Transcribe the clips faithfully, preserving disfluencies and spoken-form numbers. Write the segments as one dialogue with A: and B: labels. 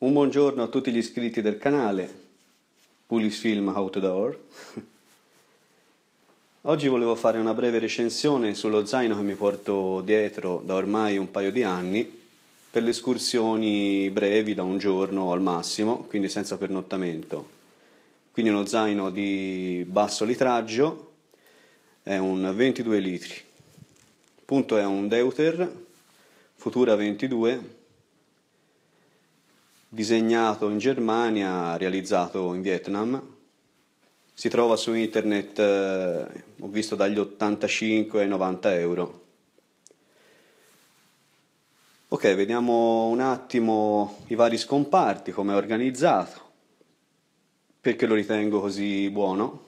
A: Un buongiorno a tutti gli iscritti del canale Pulis Film Outdoor. Oggi volevo fare una breve recensione sullo zaino che mi porto dietro da ormai un paio di anni per le escursioni brevi da un giorno al massimo, quindi senza pernottamento. Quindi uno zaino di basso litraggio, è un ventidue litri. Il punto è un Deuter Futura ventidue, disegnato in Germania, realizzato in Vietnam. Si trova su internet, eh, ho visto dagli ottantacinque ai novanta euro. Ok, vediamo un attimo i vari scomparti, come è organizzato, perché lo ritengo così buono.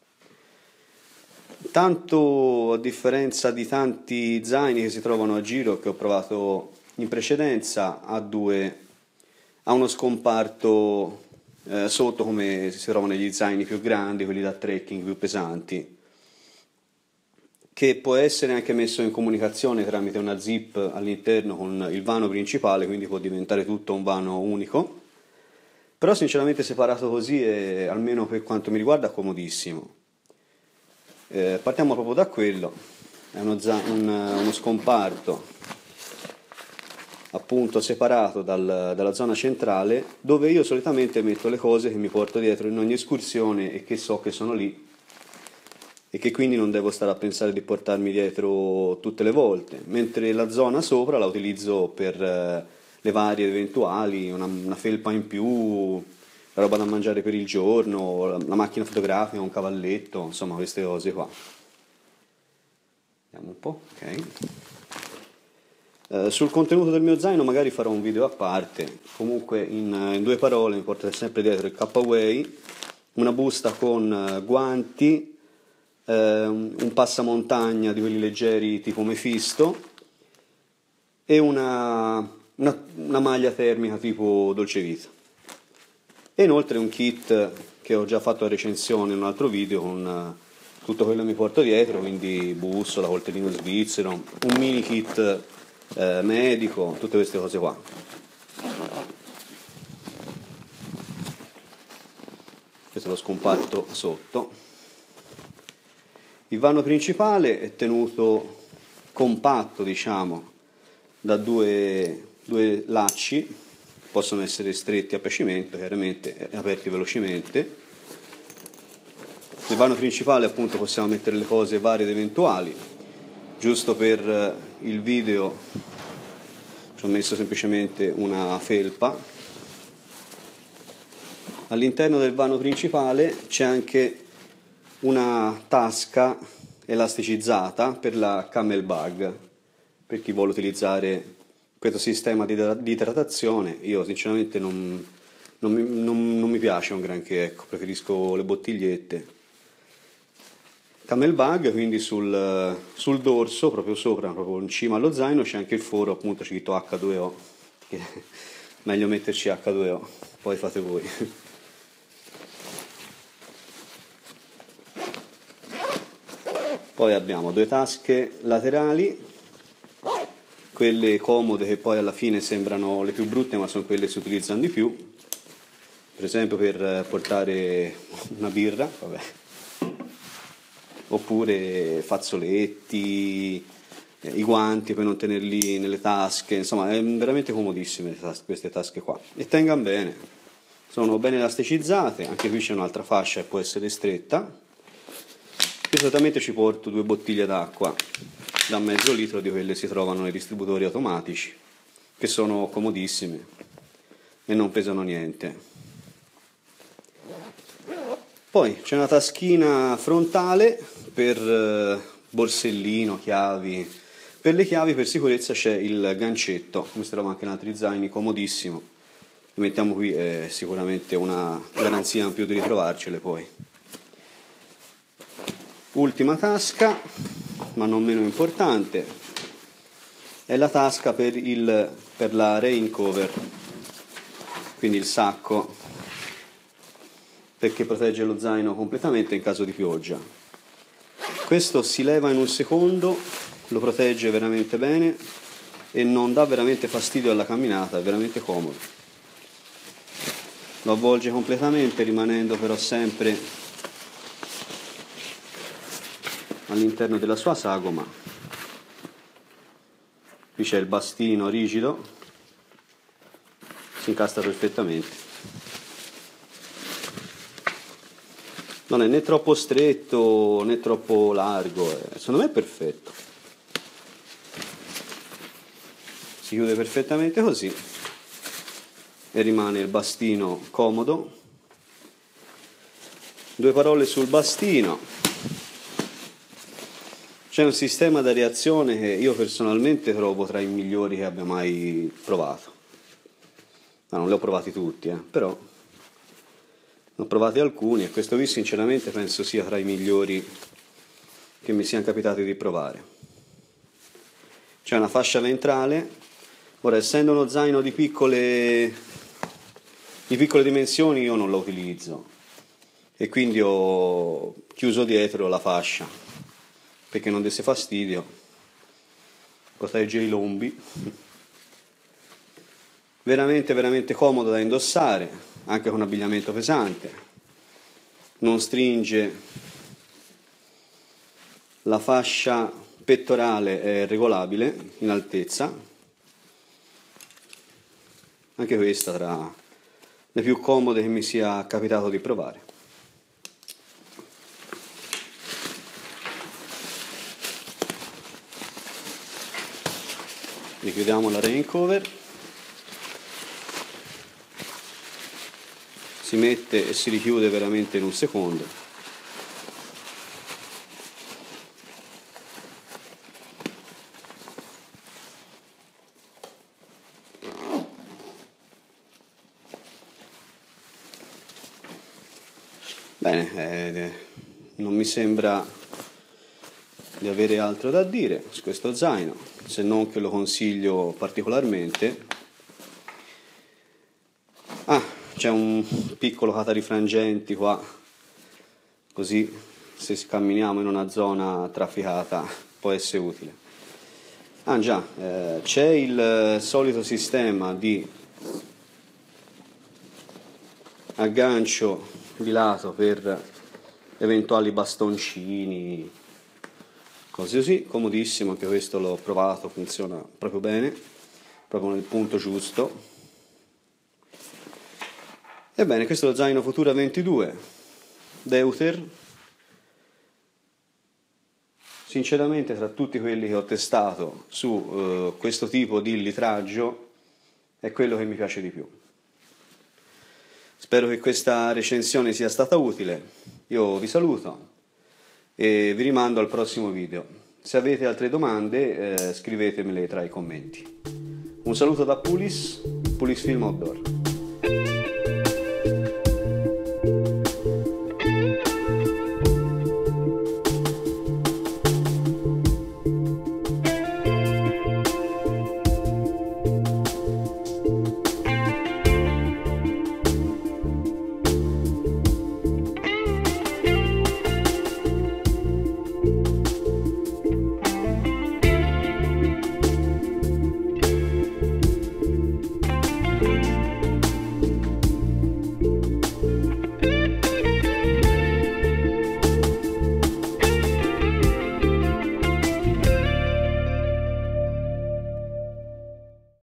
A: Tanto, a differenza di tanti zaini che si trovano a giro, che ho provato in precedenza, ha due ha uno scomparto eh, sotto come si trovano negli zaini più grandi, quelli da trekking più pesanti, che può essere anche messo in comunicazione tramite una zip all'interno con il vano principale, quindi può diventare tutto un vano unico. Però sinceramente separato così è, almeno per quanto mi riguarda, comodissimo. Eh, partiamo proprio da quello, è uno, un, uno scomparto appunto separato dal, dalla zona centrale, dove io solitamente metto le cose che mi porto dietro in ogni escursione e che so che sono lì e che quindi non devo stare a pensare di portarmi dietro tutte le volte, mentre la zona sopra la utilizzo per eh, le varie eventuali, una, una felpa in più, la roba da mangiare per il giorno, la, la macchina fotografica, un cavalletto, insomma queste cose qua. Vediamo un po', ok. Uh, sul contenuto del mio zaino magari farò un video a parte. Comunque in, in due parole mi porto sempre dietro il K-Way, una busta con uh, guanti, uh, un passamontagna di quelli leggeri tipo Mephisto e una, una, una maglia termica tipo Dolce Vita. E inoltre un kit che ho già fatto a recensione in un altro video con uh, tutto quello che mi porto dietro, quindi bussola, coltellino svizzero, un mini kit Eh, medico, tutte queste cose qua. Questo è lo scomparto sotto. Il vano principale è tenuto compatto, diciamo, da due, due lacci, possono essere stretti a piacimento, chiaramente, e aperti velocemente. Nel vano principale appunto possiamo mettere le cose varie ed eventuali. Giusto per il video ci ho messo semplicemente una felpa. All'interno del vano principale c'è anche una tasca elasticizzata per la camel bag, per chi vuole utilizzare questo sistema di idratazione. Io sinceramente non, non, mi, non, non mi piace un granché, ecco, preferisco le bottigliette. Camel bag, quindi sul, sul dorso, proprio sopra, proprio in cima allo zaino, c'è anche il foro, appunto scritto acca due o, che meglio metterci acca due o, poi fate voi. Poi abbiamo due tasche laterali, quelle comode che poi alla fine sembrano le più brutte, ma sono quelle che si utilizzano di più, per esempio per portare una birra, vabbè, oppure fazzoletti, eh, i guanti per non tenerli nelle tasche, insomma è veramente comodissime queste tasche qua, e tengano bene, sono ben elasticizzate. Anche qui c'è un'altra fascia che può essere stretta. Io solitamente ci porto due bottiglie d'acqua da mezzo litro, di quelle si trovano nei distributori automatici, che sono comodissime e non pesano niente. Poi c'è una taschina frontale per eh, borsellino, chiavi. Per le chiavi, per sicurezza, c'è il gancetto, come si trova anche in altri zaini, comodissimo. Lo mettiamo qui, è sicuramente una garanzia in più di ritrovarcele poi. Ultima tasca, ma non meno importante, è la tasca per, il, per la rain cover, quindi il sacco, perché protegge lo zaino completamente in caso di pioggia. Questo si leva in un secondo, lo protegge veramente bene e non dà veramente fastidio alla camminata, è veramente comodo. lo avvolge completamente, rimanendo però sempre all'interno della sua sagoma. Qui c'è il bastino rigido, si incastra perfettamente. Non è né troppo stretto né troppo largo, è, secondo me è perfetto. Si chiude perfettamente così e rimane il bastino comodo. Due parole sul bastino. C'è un sistema da reazione che io personalmente trovo tra i migliori che abbia mai provato. No, non li ho provati tutti, eh, però ne ho provati alcuni e questo qui sinceramente penso sia tra i migliori che mi siano capitati di provare. C'è una fascia ventrale. Ora, essendo uno zaino di piccole, di piccole dimensioni, io non lo utilizzo e quindi ho chiuso dietro la fascia perché non desse fastidio, protegge i lombi. Veramente veramente comodo da indossare, anche con abbigliamento pesante, non stringe, la fascia pettorale è regolabile in altezza, anche questa tra le più comode che mi sia capitato di provare. Richiudiamo la rain cover, si mette e si richiude veramente in un secondo. Bene, eh, non mi sembra di avere altro da dire su questo zaino, se non che lo consiglio particolarmente. Ah, c'è un piccolo catarifrangenti qua, così se camminiamo in una zona trafficata può essere utile. Ah già, eh, c'è il solito sistema di aggancio di lato per eventuali bastoncini, cose così, comodissimo, anche questo l'ho provato, funziona proprio bene, proprio nel punto giusto. Ebbene, questo è lo zaino Futura ventidue Deuter. Sinceramente, tra tutti quelli che ho testato su uh, questo tipo di litraggio è quello che mi piace di più. Spero che questa recensione sia stata utile. Io vi saluto e vi rimando al prossimo video. Se avete altre domande eh, scrivetemele tra i commenti. Un saluto da Pulis, Pulis Film Outdoor.